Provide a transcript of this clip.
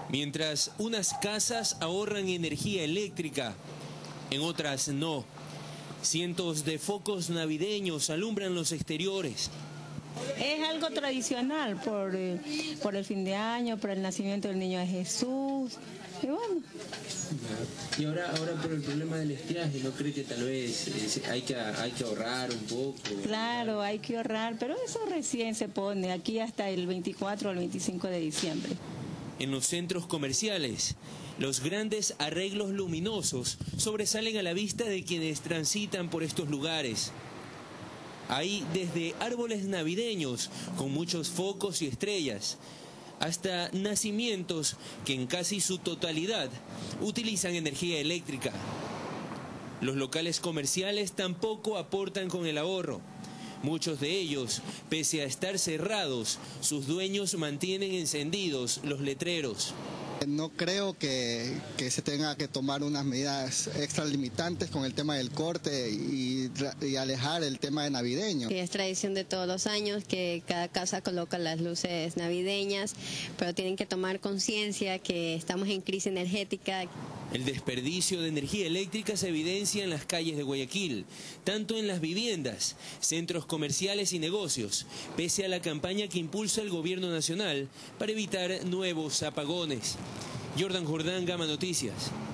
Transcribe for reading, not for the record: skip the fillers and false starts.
Mientras unas casas ahorran energía eléctrica, en otras no. Cientos de focos navideños alumbran los exteriores. Es algo tradicional por el fin de año, por el nacimiento del niño de Jesús. Y bueno. Y ahora por el problema del estiaje, ¿no cree que tal vez hay que ahorrar un poco? Claro, hay que ahorrar, pero eso recién se pone, aquí hasta el 24 o el 25 de diciembre. En los centros comerciales, los grandes arreglos luminosos sobresalen a la vista de quienes transitan por estos lugares. Hay desde árboles navideños con muchos focos y estrellas, hasta nacimientos que en casi su totalidad utilizan energía eléctrica. Los locales comerciales tampoco aportan con el ahorro. Muchos de ellos, pese a estar cerrados, sus dueños mantienen encendidos los letreros. No creo que se tenga que tomar unas medidas extralimitantes con el tema del corte y alejar el tema de navideño. Que es tradición de todos los años que cada casa coloca las luces navideñas, pero tienen que tomar conciencia que estamos en crisis energética. El desperdicio de energía eléctrica se evidencia en las calles de Guayaquil, tanto en las viviendas, centros comerciales y negocios, pese a la campaña que impulsa el gobierno nacional para evitar nuevos apagones. Jordan Jordán, Gama Noticias.